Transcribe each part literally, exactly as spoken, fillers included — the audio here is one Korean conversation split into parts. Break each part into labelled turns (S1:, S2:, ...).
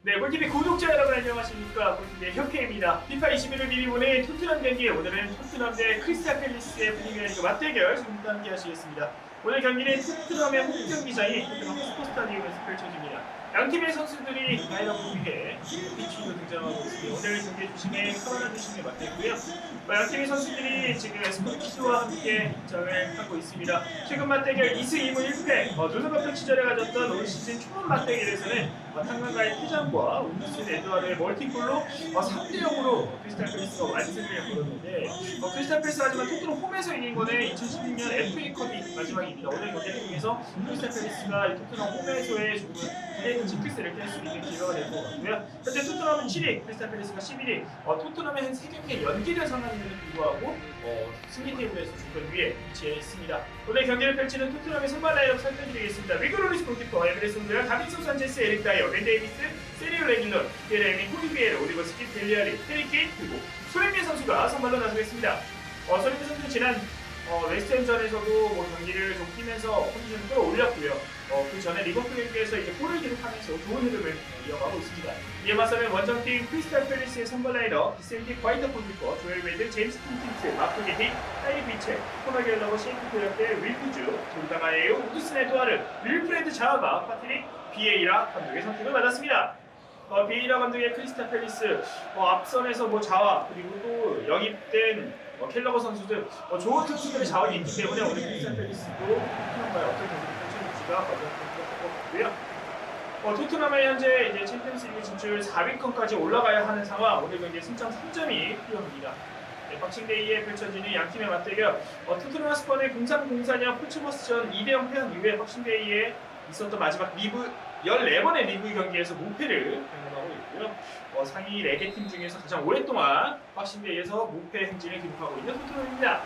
S1: 네, 볼티비 구독자 여러분 안녕하십니까. 볼티비의 혁혜입니다. 피파 이십일을 미리 보낸 토트넘 경기, 오늘은 토트넘 대 크리스탈 팰리스의 분위기가 맞대결 지금부터 함께 하시겠습니다. 오늘 경기는 토트넘의 홈 경기장이 토트넘 스포 스타디움에서 펼쳐집니다. 양팀의 선수들이 라인업 위에 피치로 등장하고 있습니다. 오늘 경기 주심에 카메라 주심에 맡겼고요. 양팀의 선수들이 지금 스포키드와 함께 입장을 하고 있습니다. 최근 맞대결 이 승 이 무 일 패, 어, 노선급형 시절에 가졌던 올 시즌 초반 맞대결에서는 어, 탕강가의 퇴장과 운스 에드와르의 멀티골로 어, 삼 대 영으로 크리스탈 팰리스가 완승을 거뒀는데, 어, 크리스탈 팰리스 하지만 토트넘 홈에서 이긴 거는 이천십육 년 에프에이컵이 마지막입니다. 오늘 경기를 통해서 크리스탈 팰리스가 토트넘 홈에서의 조금 징크스를 깰 수 있는 기회가 될 것 같고요. 현재 토트넘은 칠 위, 크리스탈 팰리스가 십일 위. 어, 토트넘의 한 세 경기에 연기된 상황임에도 불구하고 어, 승리 테이블에서 중간 위에 위치해 있습니다. 오늘 경기를 펼치는 토트넘의 선발 라인업 살펴드리겠습니다. 리그로리스 골키퍼, 에베레스 홈드랑 다빈손 산체스, 에릭 다이어, 벤 데이비스, 세리오 레길런, 피에레미, 호리비에르, 오리버 스키, 델리아리, 테리 케인, 그리고 손흥민 선수가 선발로 나서겠습니다. 어, 손흥민 선수는 지난 어, 웨스트햄전에서도 뭐 경기를 좀 뛰면서 컨디션을 끌어올렸고요. 어, 그 전에 리버풀 경기에서 이제 골을 기록하면서 좋은 흐름을 이어가고 있습니다. 이에 맞서는 원정팀 크리스탈 팰리스의 선발 라인업 비센티 화이트 골키퍼, 조엘 웨드, 제임스 틴틴스, 마크 게히, 타이리 비첼, 코너 갤러거, 셰이크 토요테, 윌프주, 돌다마에요, 우드슨 에드와르, 윌프레드 자하가 파트릭 비에이라 감독의 선택을 받았습니다. 어, 비에이라 감독의 크리스탈 팰리스 어, 앞선에서 뭐 자와 그리고 또 영입된 어, 켈러거 선수들 어, 좋은 선수들의 자원이 있기 때문에 오늘 크리스탈 팰리스도 토트넘과의 어떤 경기를 펼쳐질지가 어려울 것 같고요. 어, 토트넘은 현재 이제 챔피언스리그 진출 사 위권까지 올라가야 하는 상황. 오늘 경기에 승점 삼 점이 필요합니다. 네, 박싱데이에 펼쳐지는 양팀의 맞대결. 어, 토트넘 스펀의 공삼 공사 년 포츠머스전 이 대 영 패한 이후에 박싱데이에 있었던 마지막 리브 열네 번의 리그 경기에서 무패를 경험하고 있고요. 어, 상위 네 개 팀 중에서 가장 오랫동안 박싱데이에서 무패 행진을 기록하고 있는 토트넘입니다.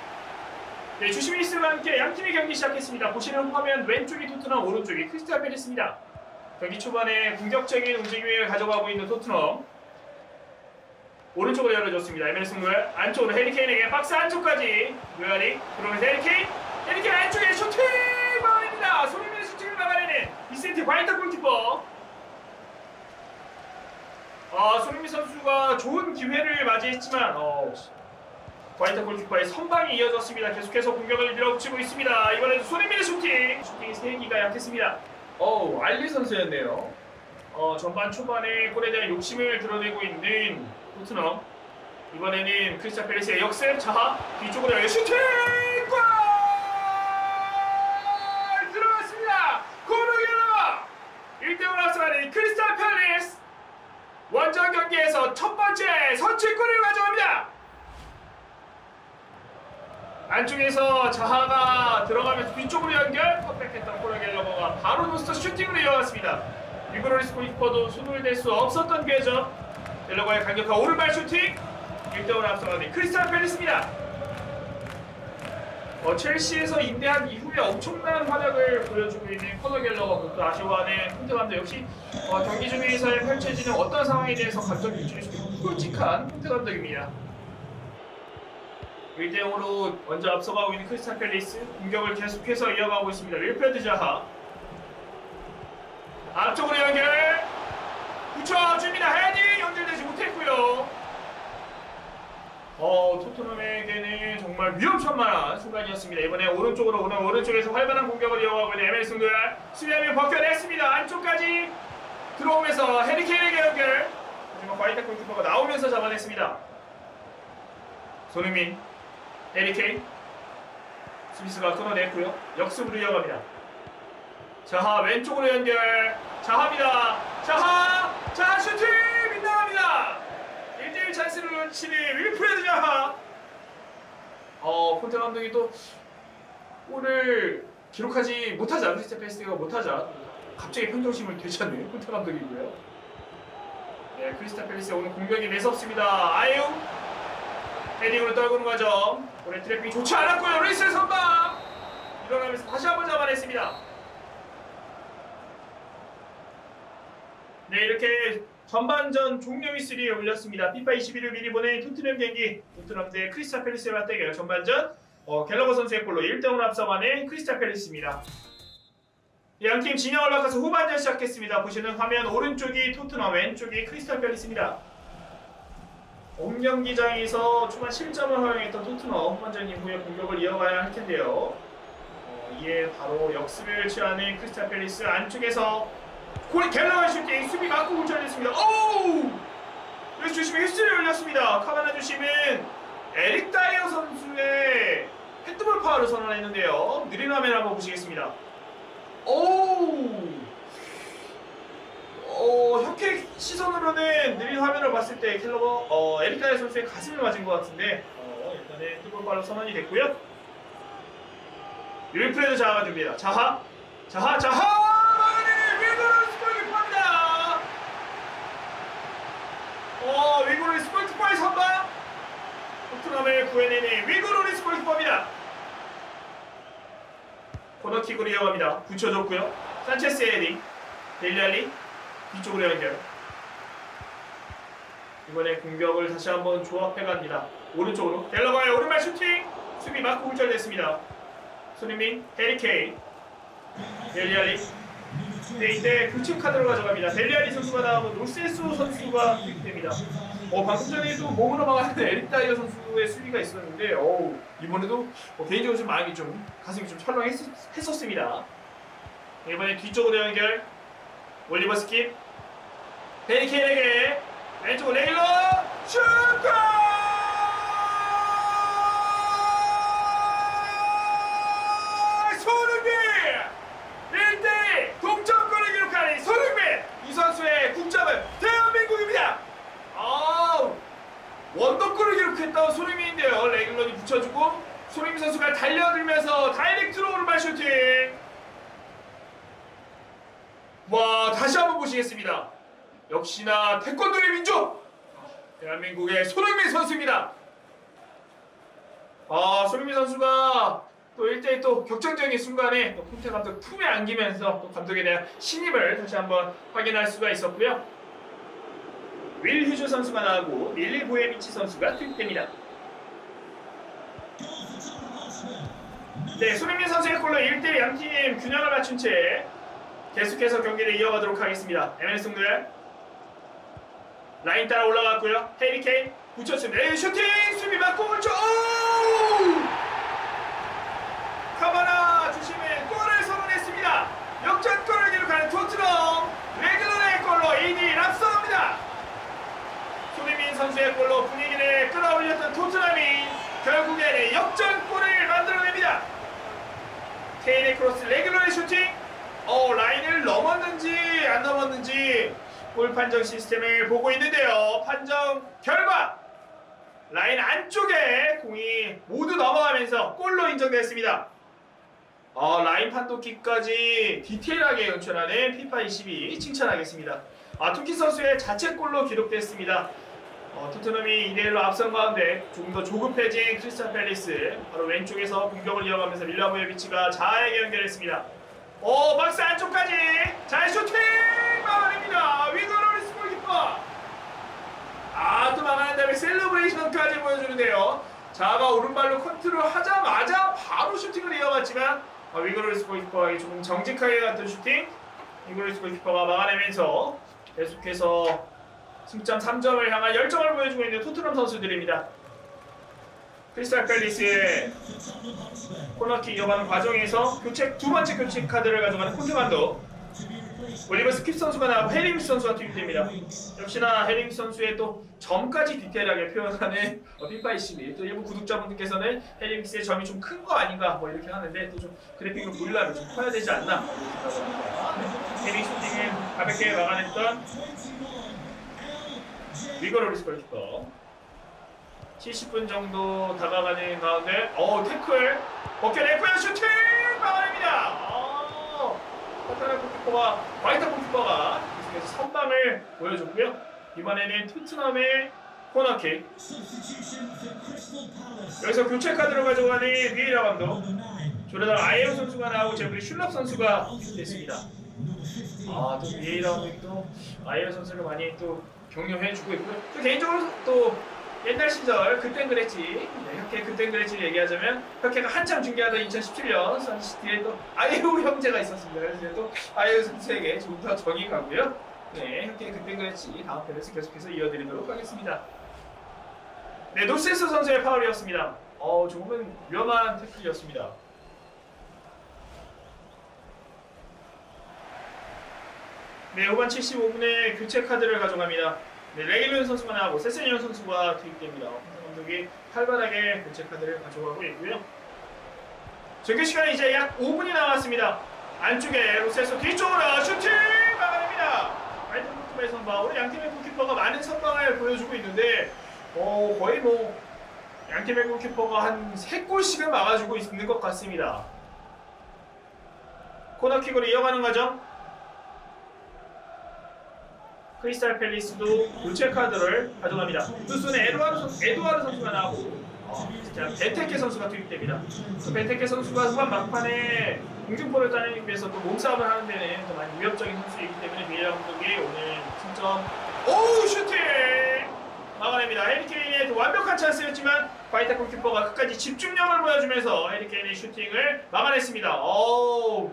S1: 네, 주심 리스트와 함께 양팀의 경기 시작했습니다. 보시는 화면 왼쪽이 토트넘, 오른쪽이 크리스탈 팰리스입니다. 경기 초반에 공격적인 움직임을 가져가고 있는 토트넘. 오른쪽으로 열어줬습니다. 에메르슨 노엘 안쪽으로 해리케인에게 박스 안쪽까지 노엘이 들어오면서 해리케인 해리케인 안쪽에 슈팅 막아냅니다. 손흥민의 슈팅을 막아내는 비센티 화이트 골키퍼. 어, 손흥민 선수가 좋은 기회를 맞이했지만 어, 화이트 골키퍼의 선방이 이어졌습니다. 계속해서 공격을 밀어붙이고 있습니다. 이번에도 손흥민의 슈팅! 슈팅이 세기가 약했습니다. 어우, 알리 선수였네요. 어, 전반 초반에 골에 대한 욕심을 드러내고 있는 토트넘. 이번에는 크리스탈 팰리스의 역습, 자하, 뒤쪽으로 열려 슈팅! 골! 들어갔습니다! 코너길러! 일 대 영으로 앞서가는 크리스탈 팰리스! 원정 경기에서 첫 번째 선취골을 가져갑니다! 안쪽에서 자하가 들어가면서 뒤쪽으로 연결, 퍼펙트했던 코너길러가 바로 노스터 슈팅으로 이어갔습니다. 리그로리스 골키퍼도 손을 댈 수 없었던 궤적. 갤러거의 강력한 오른발 슈팅! 일 대 영으로 앞서가는 크리스탈 팰리스입니다. 어, 첼시에서 임대한 이후에 엄청난 활약을 보여주고 있는 코너 갤러거, 그것도 아쉬워하는 콘테 감독. 역시 어, 경기 중에서 펼쳐지는 어떤 상황에 대해서 감정을 유지해주는 굵직한 콘테 감독입니다. 일 대 영으로 먼저 앞서가고 있는 크리스탈 팰리스. 공격을 계속해서 이어가고 있습니다. 윌프레드 자하 앞쪽으로 연결 붙여줍니다. 헤딩 연결되지 못했고요. 어, 토트넘에게는 정말 위험천만한 순간이었습니다. 이번에 오른쪽으로 오는 오른쪽에서 활발한 공격을 이어가고 있는 에메르슨 노엘. 수비하면 벗겨냈습니다. 안쪽까지 들어오면서 해리케인에게 연결. 하지만 화이트 골키퍼가 나오면서 잡아냈습니다. 손흥민, 해리케인, 스미스가 끊어냈고요. 역습으로 이어갑니다. 자하 왼쪽으로 연결. 자하입니다. 자하! 자하 슈팅! 빗나갑니다. 일 대 일 찬스를 치는 윌프레드 자하. 어, 콘테 감독이 또 골을 기록하지 못하자, 크리스탈 팰리스가 못하자 갑자기 평정심을 되찾는 콘테 감독이고요. 네, 크리스탈 팰리스의 오늘 공격이 매섭습니다. 아유! 헤딩으로 떨구는 과정. 오늘 트래핑이 좋지 않았고요. 루이스의 선방! 일어나면서 다시 한번 잡아냈습니다. 네, 이렇게 전반전 종료 휘슬이 울렸습니다. 피파 이십일을 미리 보낸 토트넘 경기, 토트넘 대 크리스탈 팰리스의 맞대결 전반전 어, 갤러거 선수의 골로 일 대 영으로 앞서가는 크리스탈 팰리스입니다. 양팀 진영을 바꿔서 후반전 시작했습니다. 보시는 화면 오른쪽이 토트넘, 왼쪽이 크리스탈 팰리스입니다. 홈경기장에서 초반 실점을 허용했던 토트넘 후반전 이후에 공격을 이어가야 할 텐데요. 어, 이에 바로 역습을 취하는 크리스탈 팰리스 안쪽에서 골 갤러의 슈팅 수비 맞고 굴절됐습니다. 오우! 여기서 주심이 휘슬이 올렸습니다. 카바나 주심은 에릭 다이어 선수의 핸드볼 파울을 선언했는데요. 느린 화면 한번 보시겠습니다. 오우! 어, 혁회 시선으로는 느린 화면을 봤을 때 켈러버 어, 에릭 다이어 선수의 가슴을 맞은 것 같은데 어, 일단은 핸드볼 파울로 선언이 됐고요. 윌프레드 자하가 줍니다. 자하! 자하! 자하! 어, 위고로리스 골키퍼의 선방! 토트넘을 구해내는 위고로리스 골키퍼입니다. 코너킥으로 이어갑니다. 붙여줬고요. 산체스의 헤딩. 델리알리 뒤쪽으로 연결. 이번에 공격을 다시 한번 조합해갑니다. 오른쪽으로 델러바의 오른발 슈팅! 수비 맞고 굴절됐습니다. 손흥민, 해리케인, 델리알리. 네, 이때 교체 카드로 가져갑니다. 델리알리 선수가 나오고 로세소 선수가 투입됩니다. 어, 방금 전에도 몸으로 막았는 에릭 다이어 선수의 수비가 있었는데, 어우, 이번에도 어, 개인적으로 좀 마음이 좀 가슴이 좀 철렁했었습니다. 이번에 뒤쪽으로 연결, 올리버 스킵, 헤리케인에게 왼쪽 레일러 슈팅! 이 선수의 국적은 대한민국입니다. 아, 원더골을 기록했던 손흥민인데요. 레귤런이 붙여주고 손흥민 선수가 달려들면서 다이렉트로 오른발 슈팅. 와, 다시 한번 보시겠습니다. 역시나 태권도의 민족 대한민국의 손흥민 선수입니다. 아, 손흥민 선수가 또 일 대일 또 격정적인 순간에 또 콘테 감독 품에 안기면서 또 감독에 대한 신임을 다시 한번 확인할 수가 있었고요. 윌 휴즈 선수가 나오고 밀리 보예비치 선수가 투입됩니다. 네, 손흥민 선수의 골로 일 대일 양팀 균형을 맞춘 채 계속해서 경기를 이어가도록 하겠습니다. 에메리스 동들 라인 따라 올라갔고요. 해리 케인 붙였습니다. 에이, 슈팅! 수비 맞고 굴절! 오우! 카바나 주심의 골을 선언했습니다. 역전골을 기록하는 토트넘 레귤런의 골로 이 대 일 앞서갑니다. 손흥민 선수의 골로 분위기를 끌어올렸던 토트넘이 결국에는 역전골을 만들어냅니다. 케인의 크로스 레귤런의 슈팅. 어, 라인을 넘었는지 안 넘었는지 골 판정 시스템을 보고 있는데요. 판정 결과 라인 안쪽에 공이 모두 넘어가면서 골로 인정됐습니다. 어, 라인 판독기까지 디테일하게 연출하는 피파 이십이 칭찬하겠습니다. 아, 투키 선수의 자책골로 기록됐습니다. 어, 토트넘이 이 대 일로 앞선 가운데 조금 더 조급해진 크리스탈 팰리스 바로 왼쪽에서 공격을 이어가면서 밀라보예비치가 자아에게 연결했습니다. 오, 박스 안쪽까지 잘 슈팅! 막아냅니다. 위거로리스 골키퍼. 아, 또 막아낸 다음에 셀러브레이션까지 보여주는데요. 자아가 오른발로 컨트롤 하자마자 바로 슈팅을 이어갔지만 아, 위거로리스 골키퍼가 조금 정직하게 갔던 슈팅 위거로리스 골키퍼가 막아내면서 계속해서 승점 삼 점을 향한 열정을 보여주고 있는 토트넘 선수들입니다. 크리스탈 팰리스의 코너킥 이어가는 과정에서 교체 두 번째 교체 카드를 가져가는 콘테 감독 올리버 스킵 선수가 나오고 해리믹스 선수가 투입됩니다. 역시나 해리믹스 선수의 또 점까지 디테일하게 표현하는 어, 피파 이십이 또 일부 구독자분들께서는 해리믹스의 점이 좀 큰 거 아닌가 뭐 이렇게 하는데 또 좀 그래픽으로 보이려면 좀 커야 되지 않나 네, 해리믹스 슈팅을 가볍게 막아냈던 위거로리스 골키퍼 칠십 분 정도 다가가는 가운데 어 태클 벗겨냈고요. 슈팅 막아냅니다. 커타라 골키퍼와 화이트 골키퍼가 계속해서 선방을 보여줬고요. 이번에는 토트넘의 코너킥 여기서 교체 카드로 가져가는 위에라 감독 조르단 아예우 선수가 나오고 제브리 슐럽 선수가 됐습니다. 아, 또 위에라 감독이 또 아예우 선수를 많이 또 격려해주고 있고요. 또 개인적으로 또 옛날 시절 그땐 그랬지. 네, 혁회 그땐 그랬지 얘기하자면 혁회가 한참 중계하던 이천십칠 년 선시티에 또 아이유 형제가 있었습니다. 그래서 또 아이유 선수에게 조금 더 정이 가고요. 네, 혁회 그땐 그랬지. 다음 편에서 계속해서 이어드리도록 하겠습니다. 네, 노세스 선수의 파울이었습니다. 어, 조금은 위험한 태클이었습니다. 네, 후반 칠십오 분에 교체 카드를 가져갑니다. 네, 레길룬 선수가 나가고 세세니언 선수가 투입됩니다. 황 감독이 활발하게 교체 카드를 가져가고 있고요. 정규 시간이 이제 약 오 분이 남았습니다. 안쪽에 로세소 뒤쪽으로 슈팅 막아냅니다. 알튼 포크의 선방. 오늘 양팀의 골키퍼가 많은 선방을 보여주고 있는데 어, 거의 뭐 양팀의 골키퍼가 한 세 골씩은 막아주고 있는 것 같습니다. 코너킥으로 이어가는 과정. 크리스탈 팰리스도 교체 카드를 가져갑니다. 투수는 에드와르, 선수, 에드와르 선수가 나오고 어, 벤테케 선수가 투입됩니다. 또 벤테케 선수가 후반 막판에 공중볼을 따내기 위해서 또 몸싸움을 하는 데는 더 많이 위협적인 선수이기 때문에 비에라 감독이 오늘 승점 오우 슈팅! 막아냅니다. 해리케인의 완벽한 찬스였지만 바이타 골키퍼가 끝까지 집중력을 보여주면서 해리케인의 슈팅을 막아냈습니다. 오우.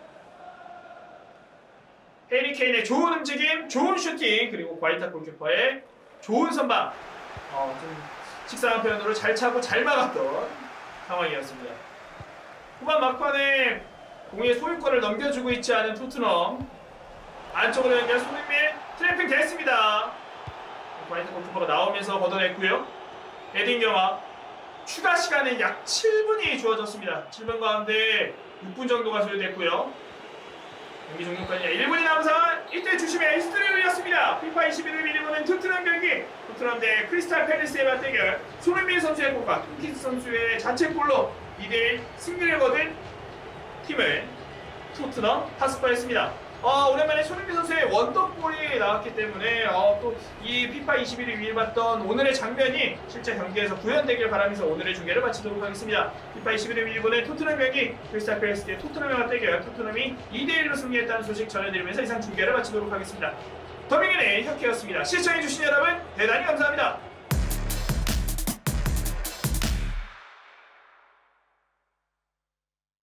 S1: 해리케인의 좋은 움직임, 좋은 슈팅, 그리고 과이타 골키퍼의 좋은 선방. 어, 좀 식상한 표현으로 잘 차고 잘 막았던 상황이었습니다. 후반 막판에 공의 소유권을 넘겨주고 있지 않은 토트넘. 안쪽으로 연결 손흥민 트래핑 됐습니다. 과이타 골키퍼가 나오면서 걷어냈고요. 헤딩 경합. 추가 시간은 약 칠 분이 주어졌습니다. 칠 분 가운데 육 분 정도가 소요됐고요. 경기 종료까지 일 분이 남은 상황. 이때 주심의 히스토리를 올렸습니다. 피파 이십일을 미리 보는 토트넘 경기. 토트넘 대 크리스탈 팰리스의 맞대결. 손흥민 선수의 골과 톰킨스 선수의 자책골로 이 대 일 승리를 거둔 팀을 토트넘 하스퍼였습니다. 어, 오랜만에 손흥민 선수의 원더골이 나왔기 때문에 어, 또 이 피파 이십일을 위해 봤던 오늘의 장면이 실제 경기에서 구현되길 바라면서 오늘의 중계를 마치도록 하겠습니다. 피파 이십일을 위해 보는 토트넘 경기 크리스탈 팰리스 대 토트넘의 맞대결. 토트넘이 이 대 일로 승리했다는 소식 전해드리면서 이상 중계를 마치도록 하겠습니다. 더빙인의 혁혜였습니다. 시청해주신 여러분 대단히 감사합니다.